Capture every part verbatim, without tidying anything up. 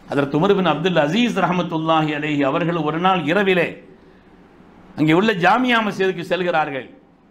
ஹஜ்ரத் உமர் பின் அப்துல் அசீஸ் ரஹமத்துல்லாஹி அலைஹி அவர்கள் ஒரு நாள் இரவிலே அங்கே உள்ள ஜாமியா மஸ்ஜிதுக்கு செல்கிறார்கள்.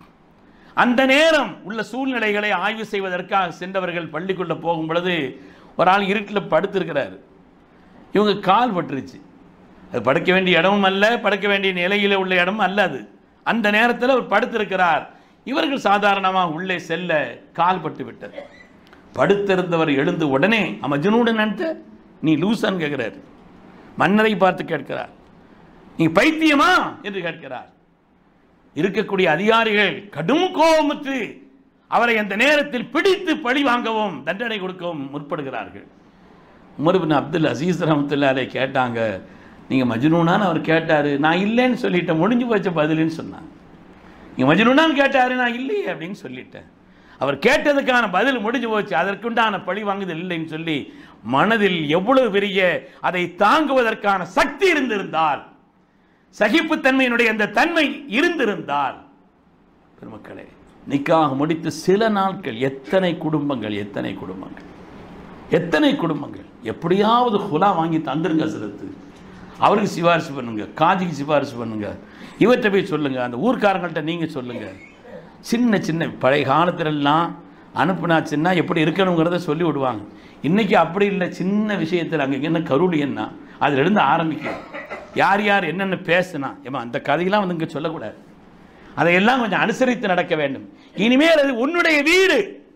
அந்த நேரம் உள்ள சூழ்நிலைகளை ஆய்வு செய்வதற்காக சென்றவர்கள் பள்ளிக்குள்ள போகும் பொழுது ஒரு ஆள் இருட்டில் படுத்திருக்கிறார். இவங்க கால் பட்டுருச்சு. அது படுக்க வேண்டிய இடமும் அல்ல, படுக்க வேண்டிய நிலையில் உள்ள இடமும் அல்ல. அது அந்த நேரத்தில் அவர் படுத்திருக்கிறார். இவர்கள் சாதாரணமாக உள்ளே செல்ல கால் பட்டு விட்டது. படுத்திருந்தவர் எழுந்து உடனே மஜ்னூன் நினைத்த நீ லூசான்னு கேட்கிறார். மன்னரை பார்த்து கேட்கிறார், நீ பைத்தியமா என்று கேட்கிறார். இருக்கக்கூடிய அதிகாரிகள் கடும் கோபமுற்று அவரை அந்த நேரத்தில் பிடித்து பழி வாங்கவும் தண்டனை கொடுக்கவும் முற்படுகிறார்கள். உமர் பின் அப்துல் அசீஸ் ரஹ்மத்துல்லாஹி கேட்டாங்க, நீங்கள் மஜ்னூனான்னு அவர் கேட்டார், நான் இல்லைன்னு சொல்லிட்டேன், முடிஞ்சு போச்ச பதிலுன்னு சொன்னாங்க. நீங்கள் மஜ்னூனான்னு கேட்டார், நான் இல்லையே அப்படின்னு சொல்லிட்டேன். அவர் கேட்டதுக்கான பதில் முடிஞ்சு போச்சு, அதற்குண்டான பழி வாங்குதல் இல்லைன்னு சொல்லி மனதில் எவ்வளவு பெரிய அதை தாங்குவதற்கான சக்தி இருந்திருந்தால், சகிப்புத்தன்மையினுடைய அந்த தன்மை இருந்திருந்தால், பெருமக்களே நிக்காக முடித்து சில நாட்கள் எத்தனை குடும்பங்கள் எத்தனை குடும்பங்கள் எத்தனை குடும்பங்கள் எப்படியாவது ஹுலா வாங்கி தந்துருங்க சிலத்து, அவருக்கு சிபாரிசு பண்ணுங்க, காஜிக்கு சிபாரிசு பண்ணுங்க, இவற்றை போய் சொல்லுங்க, அந்த ஊர்க்காரங்கள்ட்ட நீங்க சொல்லுங்க. சின்ன சின்ன பழைய காலத்திலெல்லாம் அனுப்புனாச்சுன்னா எப்படி இருக்கணுங்கிறத சொல்லி விடுவாங்க. இன்னைக்கு அப்படி இல்லை. சின்ன விஷயத்தில் அங்கே என்ன கருளி என்ன அதிலிருந்து ஆரம்பிக்கும். யார் யார் என்னென்ன பேசுனா ஏமா அந்த கதையெல்லாம் வந்து இங்கே சொல்லக்கூடாது. அதையெல்லாம் கொஞ்சம் அனுசரித்து நடக்க வேண்டும். இனிமேல் அது உன்னுடைய வீடு,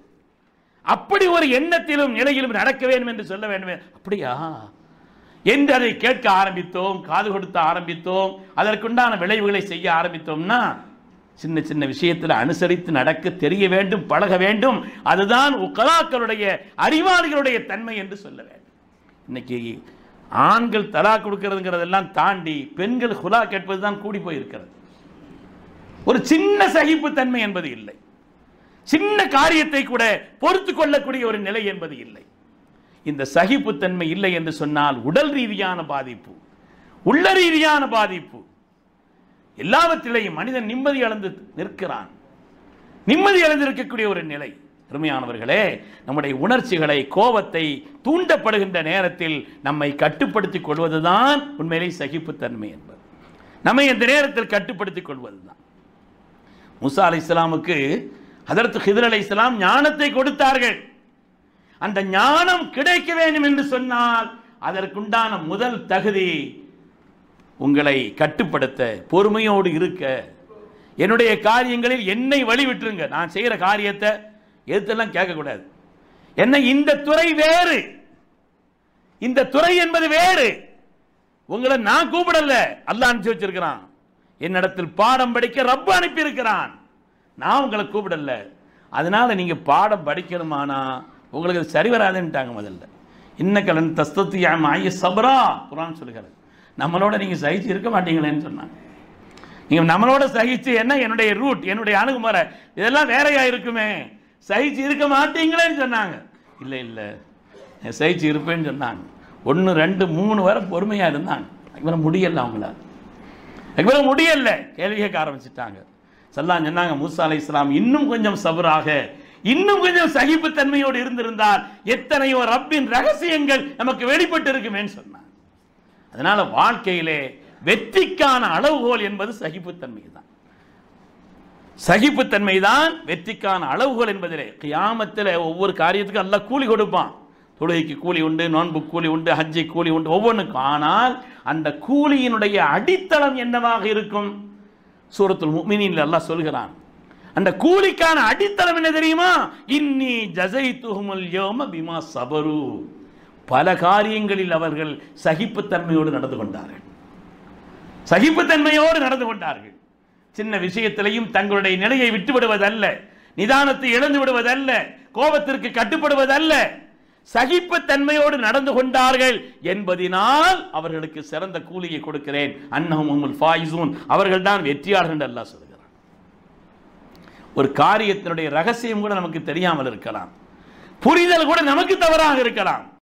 அப்படி ஒரு எண்ணத்திலும் நிலையிலும் நடக்க வேண்டும் என்று சொல்ல வேண்டும். அப்படியா என்று அதை கேட்க ஆரம்பித்தோம், காது கொடுத்த ஆரம்பித்தோம், அதற்குண்டான விளைவுகளை செய்ய ஆரம்பித்தோம்னா சின்ன சின்ன விஷயத்தில் அனுசரித்து நடக்க தெரிய வேண்டும், பழக வேண்டும். அதுதான் உக்கலாக்களுடைய அறிவாளிகளுடைய தன்மை என்று சொல்ல வேண்டும். இன்னைக்கு ஆண்கள் தலா கொடுக்கிறதுங்கிறதெல்லாம் தாண்டி பெண்கள் ஹுலா கேட்பது தான் கூடி போயிருக்கிறது. ஒரு சின்ன சகிப்புத்தன்மை என்பது இல்லை. சின்ன காரியத்தை கூட பொறுத்து கொள்ளக்கூடிய ஒரு நிலை என்பது இல்லை. இந்த சகிப்புத்தன்மை இல்லை என்று சொன்னால் உடல் ரீதியான பாதிப்பு, உள்ள ரீதியான பாதிப்பு, எல்லாவற்றிலையும் மனிதன் நிம்மதி இழந்து நிற்கிறான். நிம்மதி இழந்திருக்கக்கூடிய ஒரு நிலை. அருமையானவர்களே, நம்முடைய உணர்ச்சிகளை, கோபத்தை தூண்டப்படுகின்ற நேரத்தில் நம்மை கட்டுப்படுத்திக் கொள்வதுதான் உண்மையிலே சகிப்புத்தன்மை என்பது. நம்மை இந்த நேரத்தில் கட்டுப்படுத்திக் கொள்வதுதான். மூசா அலைஹிஸ்ஸலாமுக்கு ஹதரத் ஹிதர் அலைஹிஸ்ஸலாம் ஞானத்தை கொடுத்தார்கள். அந்த ஞானம் கிடைக்க வேண்டும் என்று சொன்னால் அதற்குண்டான முதல் தகுதி உங்களை கட்டுப்படுத்த, பொறுமையோடு இருக்க, என்னுடைய காரியங்களில் என்னை வழிவிட்டுருங்க, நான் செய்கிற காரியத்தை எதுத்தெல்லாம் கேட்கக்கூடாது. என்ன இந்த துறை வேறு, இந்த துறை என்பது வேறு, உங்களை நான் கூப்பிடல, அல்லாஹ் அனுப்பிச்சு வச்சிருக்கிறான். என்னிடத்தில் பாடம் படிக்க ரப்பு அனுப்பி இருக்கிறான், நான் உங்களை கூப்பிடல. அதனால நீங்க பாடம் படிக்கணுமானா உங்களுக்கு சரி வராதுன்ட்டாங்க. முதல்ல இன்னக்கலன் தஸ்தத்தியாம் ஆய சபரா குர்ஆன் சொல்லுகிறது. நம்மளோட நீங்க சகிச்சு இருக்க மாட்டீங்களேன்னு சொன்னாங்க. நீங்க நம்மளோட சகிச்சு என்ன என்னுடைய ரூட், என்னுடைய அணுகுமுறை இதெல்லாம் வேறையா இருக்குமே, சகிச்சு இருக்க மாட்டீங்களேன்னு சொன்னாங்க. இல்லை இல்லை சகிச்சு இருப்பேன்னு சொன்னாங்க. ஒன்று ரெண்டு மூணு வரை பொறுமையா இருந்தாங்க. இவரை முடியல, அவங்கள இவரை முடியல, கேள்வி கேட்க ஆரம்பிச்சுட்டாங்க. சல்லான் சொன்னாங்க, மூசா அலைஹிஸ்ஸலாம் இன்னும் கொஞ்சம் சபராக, இன்னும் கொஞ்சம் சகிப்புத்தன்மையோடு இருந்திருந்தால் எத்தனையோ ரப்பின் ரகசியங்கள் நமக்கு வெளிப்பட்டு இருக்குமேன்னு சொன்னாங்க. அதனால வாழ்க்கையிலே வெற்றிக்கான அளவுகோல் என்பது சகிப்புத்தன்மை தான். சகிப்புத்தன்மை தான் வெற்றிக்கான அளவுகோல் என்பதிலே. கியாமத்தில் ஒவ்வொரு காரியத்துக்கும் அல்லாஹ் கூலி கொடுப்பான். தொழுகைக்கு கூலி உண்டு, நோன்பு கூலி உண்டு, ஹஜ்ஜை கூலி உண்டு, ஒவ்வொன்றுக்கும். ஆனால் அந்த கூலியினுடைய அடித்தளம் என்னவாக இருக்கும்? சூரத்துல் முஃமினீன்ல அல்லாஹ் சொல்கிறான், அந்த கூலிக்கான அடித்தளம் என்ன தெரியுமா? இன்னி ஜஸைதுஹுமுல் யௌம பிமா சபரு. பல காரியங்களில் அவர்கள் சகிப்புத்தன்மையோடு நடந்து கொண்டார்கள், சகிப்புத்தன்மையோடு நடந்து கொண்டார்கள். சின்ன விஷயத்திலையும் தங்களுடைய நிலையை விட்டுவிடுவதல்ல, நிதானத்தை இழந்து விடுவதல்ல, கோபத்திற்கு கட்டுப்படுவதல்ல, சகிப்புத்தன்மையோடு நடந்து கொண்டார்கள் என்பதினால் அவர்களுக்கு சிறந்த கூலியை கொடுக்கிறேன். அன்னஹுமுல் ஃபாயிசூன், அவர்கள் தான் வெற்றியாளர்கள் என்று அல்லாஹ் சொல்கிறார். ஒரு காரியத்தினுடைய ரகசியம் கூட நமக்கு தெரியாமல் இருக்கலாம், புரிதல் கூட நமக்கு தவறாக இருக்கலாம்.